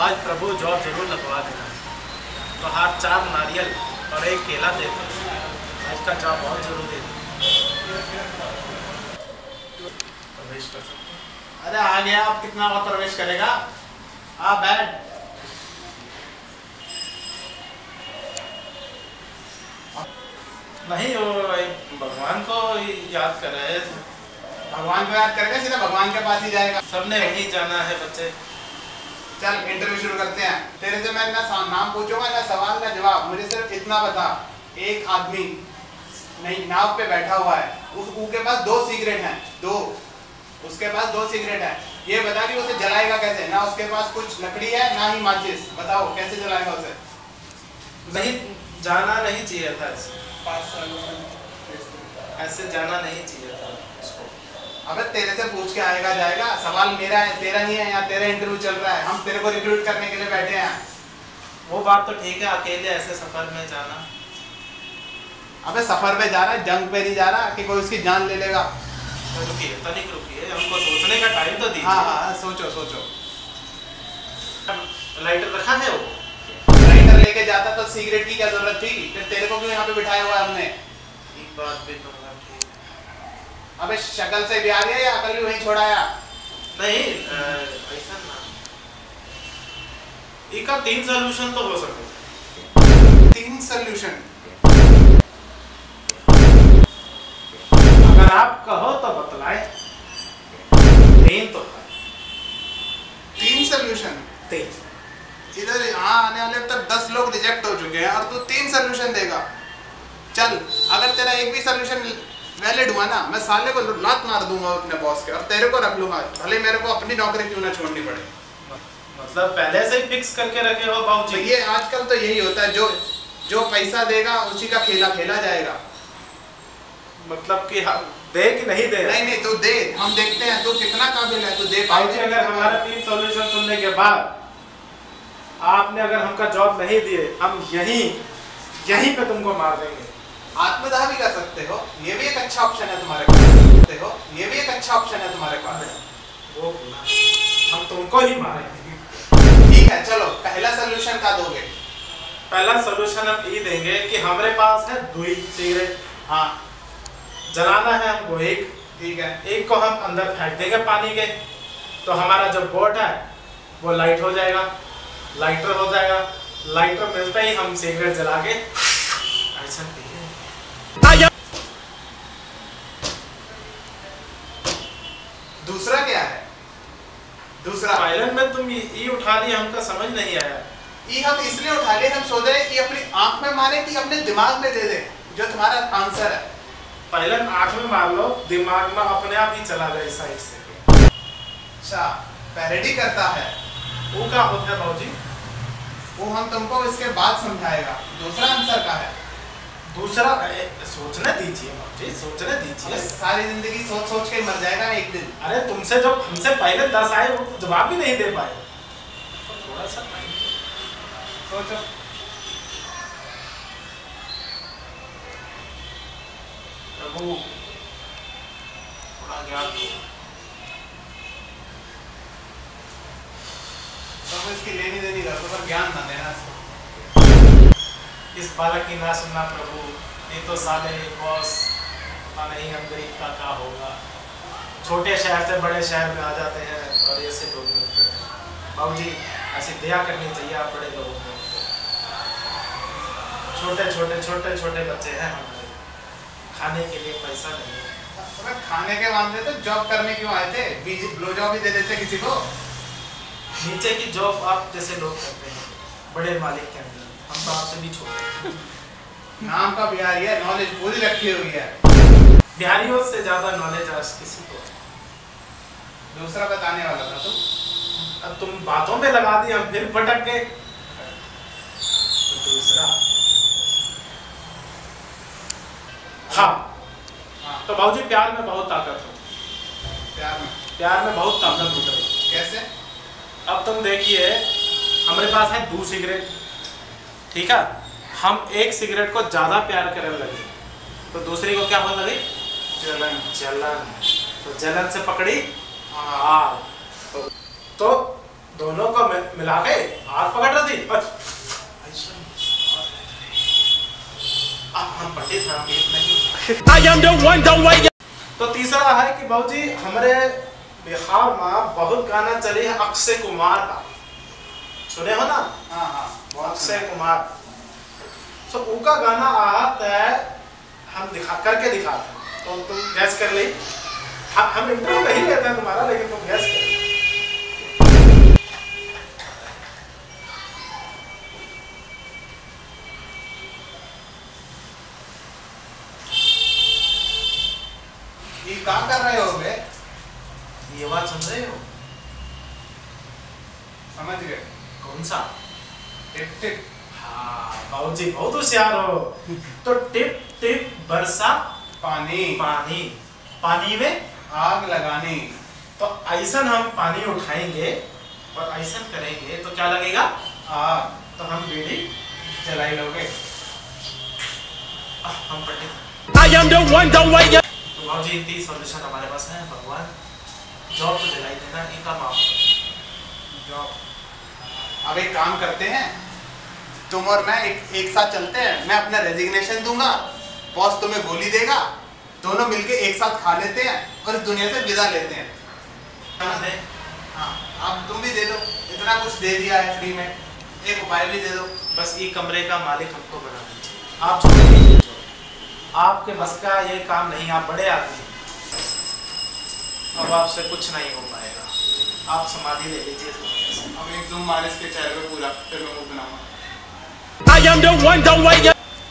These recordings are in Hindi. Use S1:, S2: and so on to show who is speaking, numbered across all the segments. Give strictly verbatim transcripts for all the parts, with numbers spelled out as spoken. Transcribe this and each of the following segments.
S1: आज प्रभु जॉब जरूर लगवा देना। तो हाथ चार नारियल और एक केला दे दो, आज का जॉब बहुत जरूरी है। प्रवेश कर सकते।
S2: अरे आ गया, अब कितना और प्रवेश करेगा? आ बैठ।
S1: नहीं, वो भगवान को याद कर रहे हैं।
S2: भगवान को याद करेगा, सीधा भगवान के पास ही जाएगा।
S1: सबने वहीं जाना है बच्चे।
S2: चल इंटरव्यू शुरू करते हैं। तेरे से मैं ना नाम पूछूंगा ना सवाल ना जवाब। मुझे सिर्फ इतना बता, एक आदमी नहीं नाव पे बैठा हुआ है, उस उसके पास दो सिगरेट हैं, दो उसके पास दो सिगरेट है। ये बता कि उसे जलाएगा कैसे? ना उसके पास कुछ लकड़ी है ना ही माचिस। बताओ कैसे जलाएगा उसे?
S1: नहीं जाना नहीं चाहिए था ऐसे, ऐसे जाना नहीं चाहिए था उसको।
S2: अबे तेरे से पूछ के आएगा जाएगा? सवाल मेरा है, तेरा नहीं है। यहाँ तेरा इंटरव्यू चल रहा है, हम तेरे को रिक्रूट करने के लिए बैठे हैं।
S1: वो बात तो ठीक है, अकेले ऐसे सफर में जाना।
S2: अबे सफर पे जा रहा है, जंग पे नहीं जा रहा कि कोई उसकी जान ले लेगा।
S1: तो रुकिए, तनिक रुकिए, हमको सोचने का टाइम तो दीजिए।
S2: हाँ हाँ सोचो सोचो।
S1: लाइटर रखा है वो?
S2: लाइटर लेके जाता तो सिगरेट की क्या जरूरत थी? फिर तेरे को क्यों यहाँ पे बिठाया हुआ है हमने?
S1: एक बात भी तो ठीक।
S2: अबे शक्ल से भी आ रही है या अकल भी वहीं छोड़ाया?
S1: नहीं ऐसा ना, इसका तीन सॉल्यूशन तो हो सकते।
S2: तीन सॉल्यूशन?
S1: अगर आप कहो तो बतलाए। तीन तो है।
S2: तीन सॉल्यूशन?
S1: तीन।
S2: इधर यहाँ आने वाले अब तक दस लोग रिजेक्ट हो चुके हैं और तू तीन सॉल्यूशन देगा? चल अगर तेरा एक भी सॉल्यूशन वैलिड हुआ ना, मैं साले को लात मार दूंगा अपने बॉस के और तेरे को रख लूंगा, भले मेरे को अपनी नौकरी क्यों ना छोड़नी पड़े।
S1: मतलब पहले से ही फिक्स करके रखे हो बाबूजी?
S2: ये आजकल तो यही होता है, जो जो पैसा देगा उसी का खेला खेला जाएगा।
S1: मतलब कि हम दे कि नहीं दे?
S2: नहीं नहीं तू दे, हम देखते हैं तू कितना काबिल है, तू दे
S1: बाबूजी अगर हमारा तीन सॉल्यूशन सुनने के बाद आपने अगर हमका जॉब नहीं दिए, हम यहीं यहीं पे तुमको मार देंगे।
S2: आत्मदाह भी कर सकते हो, ये भी एक अच्छा ऑप्शन है तुम्हारे पास। देखो ये भी एक अच्छा ऑप्शन है तुम्हारे पास।
S1: वो हम तुमको ही मारेंगे।
S2: ठीक है चलो, पहला सॉल्यूशन क्या दोगे?
S1: पहला सॉल्यूशन हम ये देंगे कि हमारे पास है दुई सिगरेट।
S2: हाँ
S1: जलाना है हमको एक।
S2: ठीक है।
S1: एक को हम अंदर फेंक देंगे पानी के, तो हमारा जो बोट है वो लाइट हो जाएगा, लाइटर हो जाएगा। लाइटर मिलते ही हम सिगरेट जला के ऐसा पिए।
S2: दूसरा क्या है? दूसरा
S1: पायलट में तुम ये उठा लिया, हमका समझ नहीं आया।
S2: ये हम इसलिए उठा लिए, हम सोच रहे कि अपनी आंख में मारे कि अपने दिमाग में दे दे, जो तुम्हारा आंसर है।
S1: पायलट आंख में मार लो, दिमाग में अपने आप ही चला जाए साइड से।
S2: अच्छा पैरोडी करता है
S1: वो क्या होता है बाबूजी?
S2: वो हम तुमको इसके बाद समझाएगा। दूसरा आंसर क्या है?
S1: दूसरा सोचने दीजिए बाबूजी, सोचने दीजिए।
S2: सारी जिंदगी सोच सोच के मर जाएगा एक दिन।
S1: अरे तुमसे जो हमसे पहले दस आए वो तो जवाब भी नहीं दे पाए। तो थोड़ा सा टाइम
S2: सोचो।
S1: प्रभु थोड़ा ज्ञान दो।
S2: तो इसकी लेनी देनी रखो पर ज्ञान ना देना।
S1: इस बालक की ना सुनना प्रभु, ये तो साले बॉस पता नहीं हम गरीब का क्या होगा। छोटे शहर से बड़े शहर में आ जाते हैं और ऐसे लोग मिलते हैं। बाबूजी ऐसी दया करनी चाहिए आप बड़े लोगों को। छोटे छोटे छोटे छोटे बच्चे हैं हमारे, खाने के लिए पैसा नहीं है।
S2: तो खाने के मामले तो जॉब करने क्यों आए थे? ब्लो जॉब ही दे देते किसी को।
S1: नीचे की जॉब आप जैसे लोग करते हैं बड़े मालिक के अंदर, हम तो आपसे भी छोटे।
S2: नाम का बिहारी है, नॉलेज पूरी रखी हुई है।
S1: बिहारियों से ज्यादा नॉलेज आज किसी को।
S2: दूसरा बताने वाला था तुम।
S1: अब तुम बातों में लगा दी, हम फिर भटक गए। तो दूसरा हाँ,
S2: हाँ।
S1: तो बाबूजी प्यार में बहुत ताकत है।
S2: प्यार में
S1: प्यार में बहुत ताकत होती है।
S2: कैसे?
S1: अब तुम देखिए, हमारे पास है दो सिगरेट, ठीक है? हम एक सिगरेट को ज्यादा प्यार करने लगे तो दूसरी को क्या होने लगी? जलन। जलन तो जलन से पकड़ी आग। तो, तो दोनों को मिला के हाथ पकड़ रही थी। अब हम पंडित हैं, नहीं। तो तीसरा है कि बाबूजी हमारे बिहार में बहुत गाना चले है अक्षय कुमार का, सुने हो ना?
S2: हाँ हाँ,
S1: अक्षय कुमार। तो उनका गाना आता है, हम दिखा करके दिखाते हैं, तो तुम गैस कर ली। हम हम इंटरव्यू नहीं लेते हैं तुम्हारा, लेकिन तुम गैस कर।
S2: ये क्या कर रहे हो बे?
S1: ये बात सुन रहे हो?
S2: समझ गए?
S1: कौन सा?
S2: Tip tip.
S1: हाँ बाबूजी बहुत होशियार हो। तो टिप टिप बरसा
S2: पानी,
S1: पानी, पानी में
S2: आग लगानी।
S1: तो ऐसा हम पानी उठाएंगे और ऐसा करेंगे तो क्या लगेगा?
S2: आग।
S1: तो हम बीड़ी
S2: जलाई लोगे।
S1: हम पंडित। तो बाबूजी तीस सॉल्यूशन हमारे पास है। भगवान जॉब तो दिलाई देना, इनका माफ
S2: जॉब। अब एक काम करते हैं, तुम और मैं एक, एक साथ चलते हैं। मैं अपना रेजिग्नेशन दूंगा, बॉस तुम्हें गोली देगा, दोनों मिलके एक साथ खा लेते हैं और इस दुनिया से विदा लेते हैं। हाँ, अब तुम भी दे दो, इतना कुछ दे दिया है फ्री में, एक उपाय भी दे दो।
S1: बस ये कमरे का मालिक हमको बना दीजिए। आप छोड़ दीजिए, आपके बस का ये काम नहीं, आप बड़े आदमी, अब आपसे कुछ नहीं हो पाएगा। आप समाधि ले लीजिए।
S2: अब एक जूम मार इसके चेहरे पे पूरा, फिर मैं मुंह बनाऊंगा।
S3: I am the one, don't wait.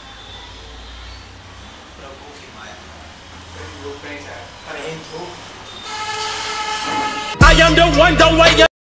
S1: प्रभु की माया।
S2: लोग कहीं से आए।
S1: अरे धूप।
S3: I am the one, don't wait.